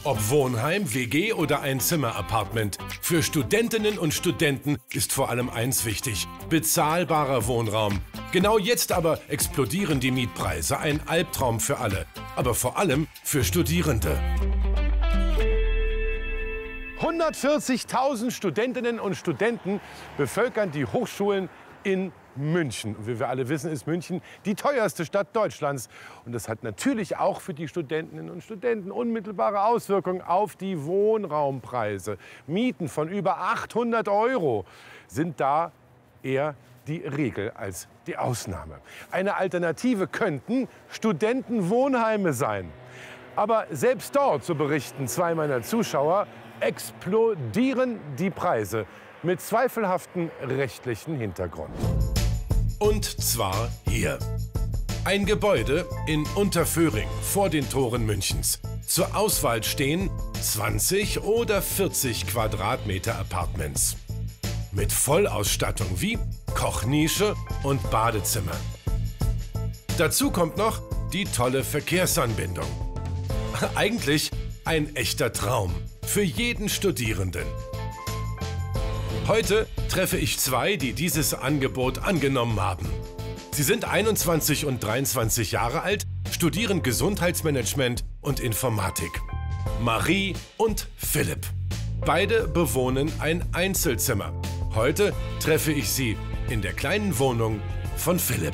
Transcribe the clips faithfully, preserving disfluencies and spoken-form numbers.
Ob Wohnheim, W G oder Einzimmer-Apartment. Für Studentinnen und Studenten ist vor allem eins wichtig: bezahlbarer Wohnraum. Genau jetzt aber explodieren die Mietpreise. Ein Albtraum für alle. Aber vor allem für Studierende. hundertvierzigtausend Studentinnen und Studenten bevölkern die Hochschulen in München. Und wie wir alle wissen, ist München die teuerste Stadt Deutschlands. Und das hat natürlich auch für die Studentinnen und Studenten unmittelbare Auswirkungen auf die Wohnraumpreise. Mieten von über achthundert Euro sind da eher die Regel als die Ausnahme. Eine Alternative könnten Studentenwohnheime sein. Aber selbst dort, so berichten zwei meiner Zuschauer, explodieren die Preise mit zweifelhaftem rechtlichen Hintergrund. Und zwar hier. Ein Gebäude in Unterföhring vor den Toren Münchens. Zur Auswahl stehen zwanzig oder vierzig Quadratmeter Apartments. Mit Vollausstattung wie Kochnische und Badezimmer. Dazu kommt noch die tolle Verkehrsanbindung. Eigentlich ein echter Traum für jeden Studierenden. Heute treffe ich zwei, die dieses Angebot angenommen haben. Sie sind einundzwanzig und dreiundzwanzig Jahre alt, studieren Gesundheitsmanagement und Informatik. Marie und Philipp. Beide bewohnen ein Einzelzimmer. Heute treffe ich sie in der kleinen Wohnung von Philipp.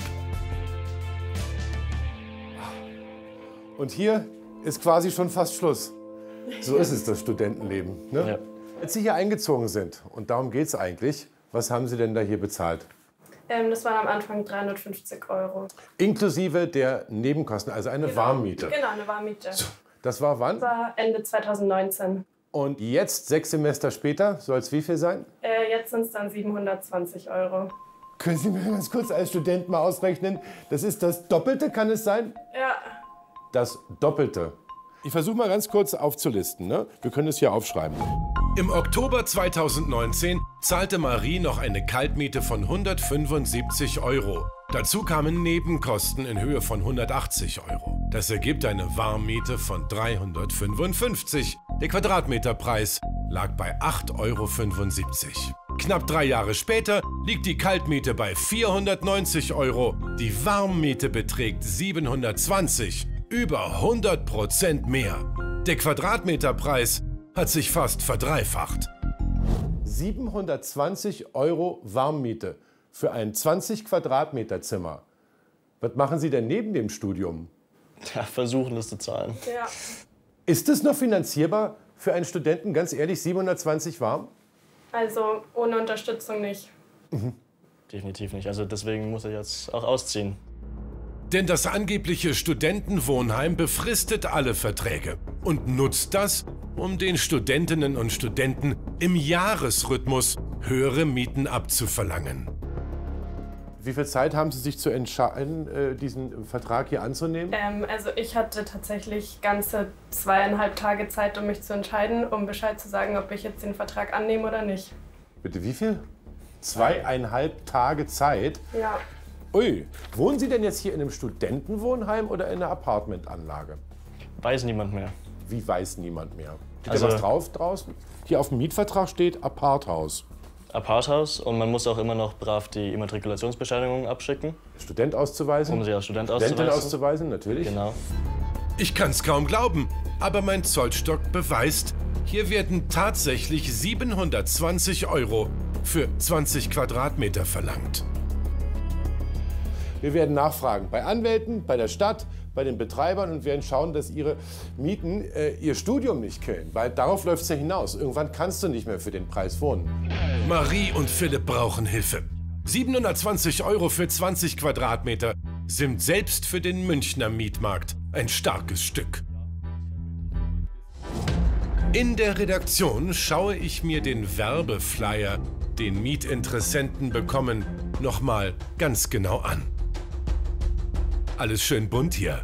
Und hier ist quasi schon fast Schluss. So ist es, das Studentenleben. Ne? Ja. Als Sie hier eingezogen sind, und darum geht es eigentlich, was haben Sie denn da hier bezahlt? Ähm, das waren am Anfang dreihundertfünfzig Euro. Inklusive der Nebenkosten, also eine genau. Warmmiete? Genau, eine Warmmiete. So, das war wann? Das war Ende zweitausendneunzehn. Und jetzt, sechs Semester später, soll es wie viel sein? Äh, jetzt sind es dann siebenhundertzwanzig Euro. Können Sie mir ganz kurz als Student mal ausrechnen, das ist das Doppelte, kann es sein? Ja. Das Doppelte. Ich versuche mal ganz kurz aufzulisten, ne? Wir können es hier aufschreiben. Im Oktober zweitausendneunzehn zahlte Marie noch eine Kaltmiete von hundertfünfundsiebzig Euro. Dazu kamen Nebenkosten in Höhe von hundertachtzig Euro. Das ergibt eine Warmmiete von dreihundertfünfundfünfzig. Der Quadratmeterpreis lag bei acht Euro fünfundsiebzig. Knapp drei Jahre später liegt die Kaltmiete bei vierhundertneunzig Euro. Die Warmmiete beträgt siebenhundertzwanzig. Über hundert Prozent mehr. Der Quadratmeterpreis hat sich fast verdreifacht. siebenhundertzwanzig Euro Warmmiete für ein zwanzig Quadratmeter Zimmer. Was machen Sie denn neben dem Studium? Ja, versuchen das zu zahlen. Ja. Ist es noch finanzierbar für einen Studenten, ganz ehrlich, siebenhundertzwanzig warm? Also ohne Unterstützung nicht. Mhm. Definitiv nicht. Also deswegen muss ich jetzt auch ausziehen. Denn das angebliche Studentenwohnheim befristet alle Verträge und nutzt das, um den Studentinnen und Studenten im Jahresrhythmus höhere Mieten abzuverlangen. Wie viel Zeit haben Sie sich zu entscheiden, diesen Vertrag hier anzunehmen? Ähm, also ich hatte tatsächlich ganze zweieinhalb Tage Zeit, um mich zu entscheiden, um Bescheid zu sagen, ob ich jetzt den Vertrag annehme oder nicht. Bitte wie viel? Zweieinhalb Tage Zeit? Ja. Ui, wohnen Sie denn jetzt hier in einem Studentenwohnheim oder in einer Apartmentanlage? Weiß niemand mehr. Wie weiß niemand mehr? Steht Also, da was drauf draußen? Hier auf dem Mietvertrag steht Aparthaus. Aparthaus, und man muss auch immer noch brav die Immatrikulationsbescheinigung abschicken. Student auszuweisen? Um sie als Student Studentin auszuweisen. auszuweisen, natürlich. Genau. Ich kann's kaum glauben, aber mein Zollstock beweist, hier werden tatsächlich siebenhundertzwanzig Euro für zwanzig Quadratmeter verlangt. Wir werden nachfragen bei Anwälten, bei der Stadt, bei den Betreibern und werden schauen, dass ihre Mieten äh, ihr Studium nicht killen. Weil darauf läuft es ja hinaus. Irgendwann kannst du nicht mehr für den Preis wohnen. Marie und Philipp brauchen Hilfe. siebenhundertzwanzig Euro für zwanzig Quadratmeter sind selbst für den Münchner Mietmarkt ein starkes Stück. In der Redaktion schaue ich mir den Werbeflyer, den Mietinteressenten bekommen, noch mal ganz genau an. Alles schön bunt hier.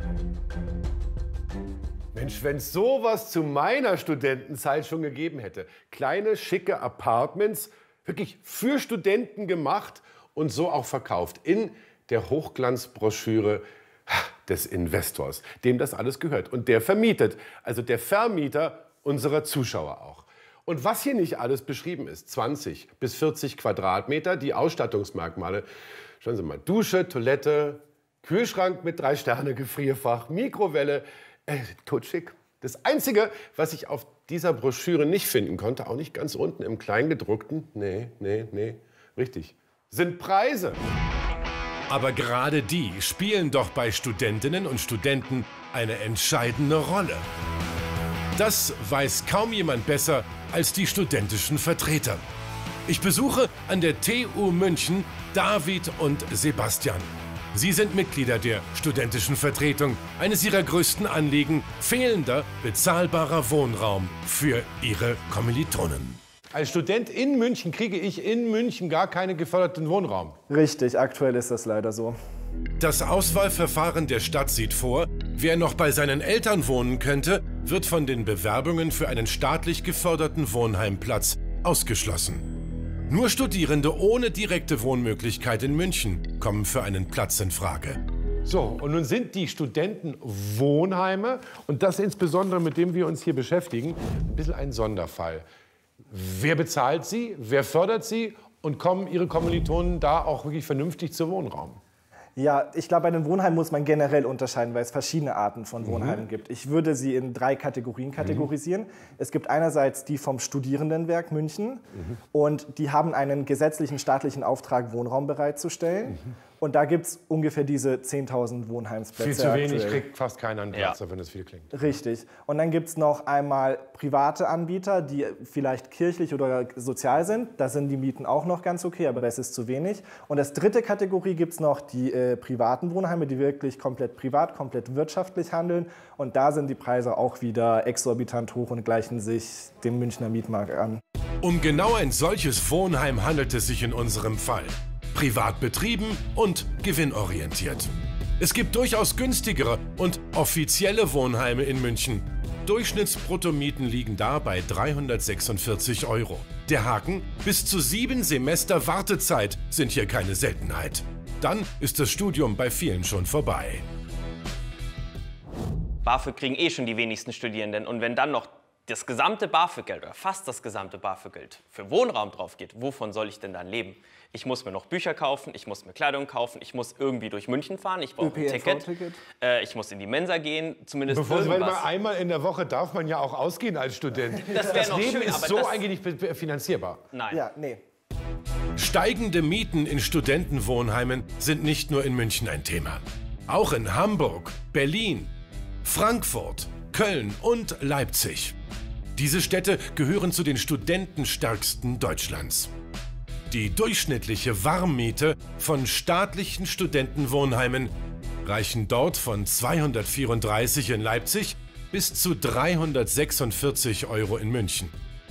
Mensch, wenn es sowas zu meiner Studentenzeit schon gegeben hätte. Kleine, schicke Apartments, wirklich für Studenten gemacht und so auch verkauft. In der Hochglanzbroschüre des Investors, dem das alles gehört. Und der vermietet. Also der Vermieter unserer Zuschauer auch. Und was hier nicht alles beschrieben ist, zwanzig bis vierzig Quadratmeter, die Ausstattungsmerkmale, schauen Sie mal, Dusche, Toilette, Kühlschrank mit drei Sterne, Gefrierfach, Mikrowelle, äh, totschick. Das Einzige, was ich auf dieser Broschüre nicht finden konnte, auch nicht ganz unten im Kleingedruckten, nee, nee, nee, richtig, sind Preise. Aber gerade die spielen doch bei Studentinnen und Studenten eine entscheidende Rolle. Das weiß kaum jemand besser als die studentischen Vertreter. Ich besuche an der T U München David und Sebastian. Sie sind Mitglieder der studentischen Vertretung. Eines ihrer größten Anliegen: fehlender, bezahlbarer Wohnraum für ihre Kommilitonen. Als Student in München kriege ich in München gar keinen geförderten Wohnraum. Richtig, aktuell ist das leider so. Das Auswahlverfahren der Stadt sieht vor, wer noch bei seinen Eltern wohnen könnte, wird von den Bewerbungen für einen staatlich geförderten Wohnheimplatz ausgeschlossen. Nur Studierende ohne direkte Wohnmöglichkeit in München kommen für einen Platz in Frage. So, und nun sind die Studentenwohnheime, und das insbesondere mit dem wir uns hier beschäftigen, ein bisschen ein Sonderfall. Wer bezahlt sie, wer fördert sie und kommen Ihre Kommilitonen da auch wirklich vernünftig zu Wohnraum? Ja, ich glaube, bei den Wohnheimen muss man generell unterscheiden, weil es verschiedene Arten von Wohnheimen Mhm. gibt. Ich würde sie in drei Kategorien kategorisieren. Mhm. Es gibt einerseits die vom Studierendenwerk München, mhm. und die haben einen gesetzlichen staatlichen Auftrag, Wohnraum bereitzustellen. Mhm. Und da gibt es ungefähr diese zehntausend Wohnheimsplätze. Viel zu wenig, aktuell. kriegt fast keiner einen Platz, ja. Wenn das viel klingt. Richtig. Und dann gibt es noch einmal private Anbieter, die vielleicht kirchlich oder sozial sind. Da sind die Mieten auch noch ganz okay, aber das ist zu wenig. Und als dritte Kategorie gibt es noch die äh, privaten Wohnheime, die wirklich komplett privat, komplett wirtschaftlich handeln. Und da sind die Preise auch wieder exorbitant hoch und gleichen sich dem Münchner Mietmarkt an. Um genau ein solches Wohnheim handelt es sich in unserem Fall. Privat betrieben und gewinnorientiert. Es gibt durchaus günstigere und offizielle Wohnheime in München. Durchschnittsbruttomieten liegen da bei dreihundertsechsundvierzig Euro. Der Haken: bis zu sieben Semester Wartezeit sind hier keine Seltenheit. Dann ist das Studium bei vielen schon vorbei. BAföG kriegen eh schon die wenigsten Studierenden. Und wenn dann noch das gesamte BAföG-Geld oder fast das gesamte BAföG-Geld für Wohnraum drauf geht, wovon soll ich denn dann leben? Ich muss mir noch Bücher kaufen, ich muss mir Kleidung kaufen, ich muss irgendwie durch München fahren, ich brauche ein Ticket, äh, ich muss in die Mensa gehen, zumindest Bevor Sie, irgendwas. weil man einmal in der Woche darf man ja auch ausgehen als Student. Das, das noch Leben schön, ist aber so das eigentlich nicht finanzierbar. Nein. Ja, nee. Steigende Mieten in Studentenwohnheimen sind nicht nur in München ein Thema. Auch in Hamburg, Berlin, Frankfurt, Köln und Leipzig. Diese Städte gehören zu den studentenstärksten Deutschlands. Die durchschnittliche Warmmiete von staatlichen Studentenwohnheimen reichen dort von zweihundertvierunddreißig in Leipzig bis zu dreihundertsechsundvierzig Euro in München.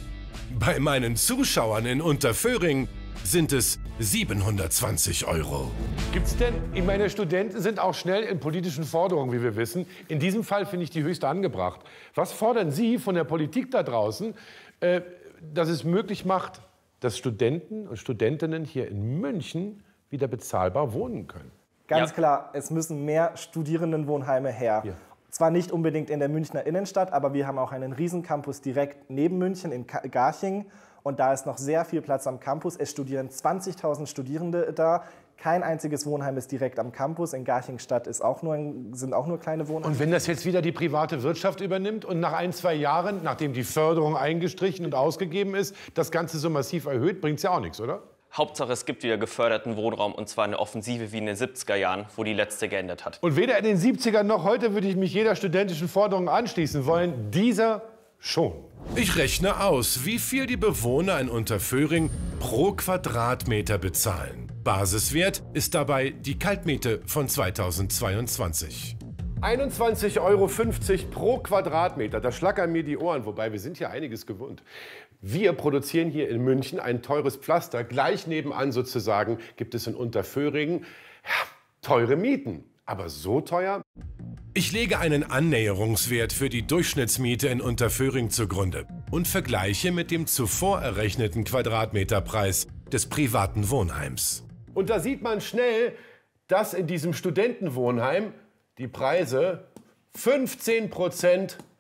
Bei meinen Zuschauern in Unterföhring sind es siebenhundertzwanzig Euro. Gibt's denn, ich meine, Studenten sind auch schnell in politischen Forderungen, wie wir wissen. In diesem Fall finde ich die höchste angebracht. Was fordern Sie von der Politik da draußen, äh, dass es möglich macht, dass Studenten und Studentinnen hier in München wieder bezahlbar wohnen können? Ganz Ja. klar, es müssen mehr Studierendenwohnheime her. Ja. Zwar nicht unbedingt in der Münchner Innenstadt, aber wir haben auch einen Riesencampus direkt neben München in Garching. Und da ist noch sehr viel Platz am Campus. Es studieren zwanzigtausend Studierende da. Kein einziges Wohnheim ist direkt am Campus. In Garchingstadt ist auch nur ein, sind auch nur kleine Wohnheime. Und wenn das jetzt wieder die private Wirtschaft übernimmt und nach ein, zwei Jahren, nachdem die Förderung eingestrichen und ausgegeben ist, das Ganze so massiv erhöht, bringt es ja auch nichts, oder? Hauptsache, es gibt wieder geförderten Wohnraum, und zwar eine Offensive wie in den siebziger Jahren, wo die letzte geendet hat. Und weder in den siebzigern noch heute würde ich mich jeder studentischen Forderung anschließen wollen. Dieser schon. Ich rechne aus, wie viel die Bewohner in Unterföhring pro Quadratmeter bezahlen. Basiswert ist dabei die Kaltmiete von zweitausendzweiundzwanzig. einundzwanzig Euro fünfzig pro Quadratmeter, da schlackern mir die Ohren, wobei wir sind ja einiges gewohnt. Wir produzieren hier in München ein teures Pflaster. Gleich nebenan sozusagen gibt es in Unterföhring ja, teure Mieten. Aber so teuer? Ich lege einen Annäherungswert für die Durchschnittsmiete in Unterföhring zugrunde und vergleiche mit dem zuvor errechneten Quadratmeterpreis des privaten Wohnheims. Und da sieht man schnell, dass in diesem Studentenwohnheim die Preise fünfzehn Prozent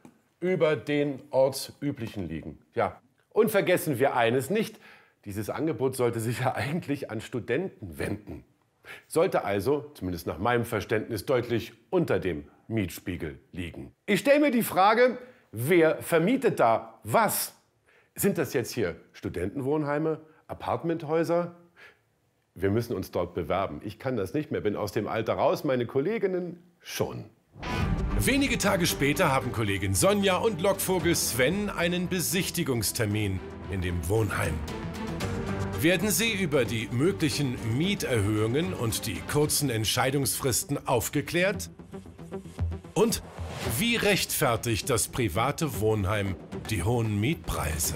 über den ortsüblichen liegen. Ja. Und vergessen wir eines nicht, dieses Angebot sollte sich ja eigentlich an Studenten wenden. Sollte also, zumindest nach meinem Verständnis, deutlich unter dem Mietspiegel liegen. Ich stelle mir die Frage, wer vermietet da was? Sind das jetzt hier Studentenwohnheime, Apartmenthäuser? Wir müssen uns dort bewerben. Ich kann das nicht mehr, bin aus dem Alter raus, meine Kolleginnen schon. Wenige Tage später haben Kollegin Sonja und Lockvogel Sven einen Besichtigungstermin in dem Wohnheim. Werden sie über die möglichen Mieterhöhungen und die kurzen Entscheidungsfristen aufgeklärt? Und wie rechtfertigt das private Wohnheim die hohen Mietpreise?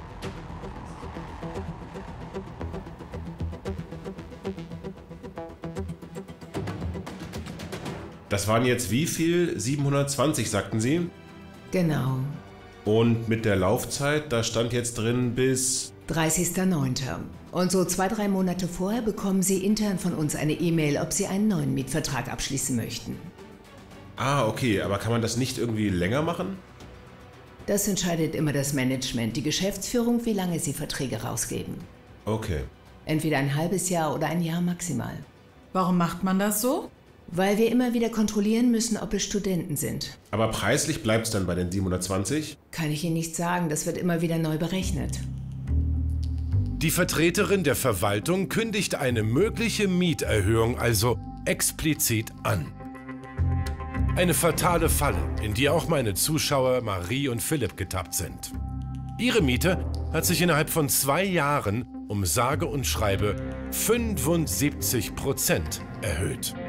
Das waren jetzt wie viel? siebenhundertzwanzig, sagten Sie? Genau. Und mit der Laufzeit, da stand jetzt drin bis... dreißigster neunter Und so zwei, drei Monate vorher bekommen Sie intern von uns eine E-Mail, ob Sie einen neuen Mietvertrag abschließen möchten. Ah, okay, aber kann man das nicht irgendwie länger machen? Das entscheidet immer das Management, die Geschäftsführung, wie lange sie Verträge rausgeben. Okay. Entweder ein halbes Jahr oder ein Jahr maximal. Warum macht man das so? Weil wir immer wieder kontrollieren müssen, ob es Studenten sind. Aber preislich bleibt es dann bei den siebenhundertzwanzig? Kann ich Ihnen nicht sagen, das wird immer wieder neu berechnet. Die Vertreterin der Verwaltung kündigt eine mögliche Mieterhöhung also explizit an. Eine fatale Falle, in die auch meine Zuschauer Marie und Philipp getappt sind. Ihre Miete hat sich innerhalb von zwei Jahren um sage und schreibe fünfundsiebzig Prozent erhöht.